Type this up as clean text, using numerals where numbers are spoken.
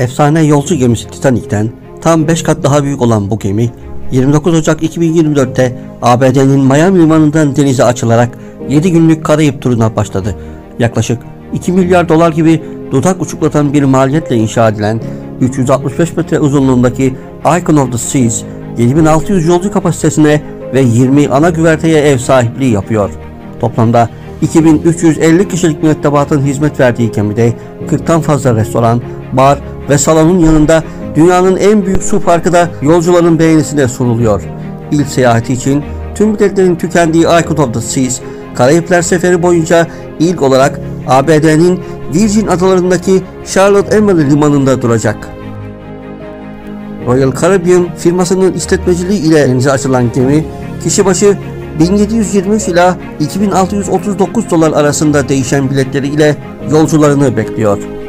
Efsane yolcu gemisi Titanic'ten tam 5 kat daha büyük olan bu gemi 29 Ocak 2024'te ABD'nin Miami limanından denize açılarak 7 günlük Karayip turuna başladı. Yaklaşık 2 milyar dolar gibi dudak uçuklatan bir maliyetle inşa edilen 365 metre uzunluğundaki Icon of the Seas 7600 yolcu kapasitesine ve 20 ana güverteye ev sahipliği yapıyor. Toplamda 2350 kişilik mürettebatın hizmet verdiği gemide 40'tan fazla restoran, bar ve salonun yanında dünyanın en büyük su parkı da yolcuların beğenisine sunuluyor. İlk seyahati için tüm biletlerin tükendiği Icon of the Seas, Karayipler seferi boyunca ilk olarak ABD'nin Virgin Adaları'ndaki Charlotte Amalie limanında duracak. Royal Caribbean firmasının işletmeciliği ile denize açılan gemi, kişi başı 1723 ila 2639 dolar arasında değişen biletleri ile yolcularını bekliyor.